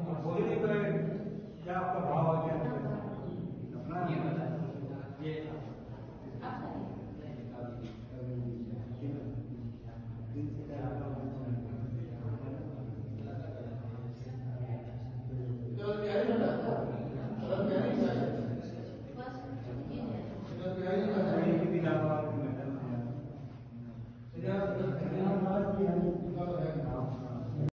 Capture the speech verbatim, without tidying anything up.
बोल नहीं तो क्या आपका भाव आ गया अपना ये